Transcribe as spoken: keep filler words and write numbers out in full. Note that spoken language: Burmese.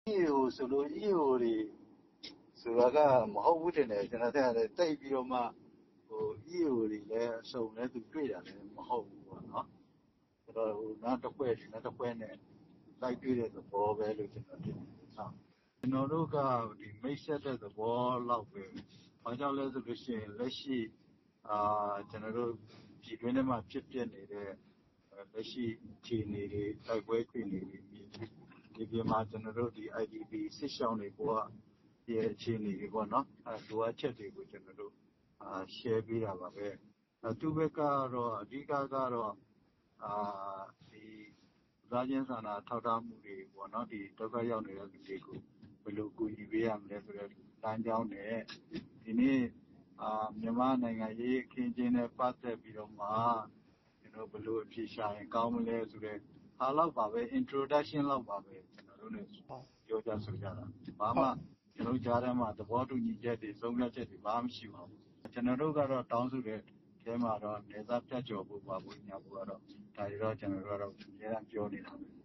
E O ဆိုလို့ E O တွေဆိုတာကမဟုတ်ဘူးတင်တယ်ကျွန်တော်တက်ရတယ်တိတ်ပြီးတော့မှဟို E O တွေလည်းအစုံလည်းသူတွေ့တာလည်းမဟုတ်ဘူးပေါ့နော်ဆိုတော့ဟိုနောက်တစ်ခွဲနောက်တစ်ခွဲနဲ့လိုက်တွေ့တဲ့သဘောပဲလို့ကျွန်တော်တင်တယ်ဟုတ်ကျွန်တော်တို့ကဒီမိတ်ဆက်တဲ့သဘောလောက်ပဲဘာကြောင့်လဲဆိုလို့ရှိရင်လက်ရှိအာကျွန်တော်တို့ပြည်တွင်းထဲမှာဖြစ်ပျက်နေတဲ့လက်ရှိအခြေအနေတွေတိုက်ပွဲအခြေအနေတွေဒီပြမှာကျွန်တော်တို့ဒီ I D P စစ်ရှောင်းတွေကိုကဒီအခြေအနေတွေပေါ့နော်အဲလိုအပ်ချက်တွေကိုကျွန်တော်တို့အာ share ပေးတာပါပဲအဲသူဘက်ကတော့အဓိကကတော့အာဒီသားချင်းစာနာထောက်ထားမှုတွေပေါ့နော်ဒီဒုက္ခရောက်နေတဲ့လူတွေကိုဘယ်လိုကူညီပေးရမလဲဆိုတဲ့လမ်းကြောင်းနဲ့ဒီနေ့အာမြန်မာနိုင်ငံရေးအခင်းကျင်းနဲ့ပတ်သက်ပြီးတော့မှကျွန်တော်ဘယ်လိုအဖြေရှာရင်ကောင်းမလဲဆိုတဲ့အားလောက်ပါပဲ introduction လောက်ပါပဲကျွန်တော်တို့ ਨੇ ပြောကြဆိုကြတာဘာမှကျွန်တော်ကြားထဲမှာသဘောတူညီချက်တွေဆုံးဖြတ်ချက်တွေဘာမှမရှိပါဘူးကျွန်တော်တို့ကတော့တောင်းဆိုတဲ့အဲမှာတော့နေသားပြတ်ကျော်ဖို့ပါဘူးညာဖို့ကတော့ဒါတွေတော့ကျွန်တော်တို့ကတော့အများအားပြောနေတာပဲ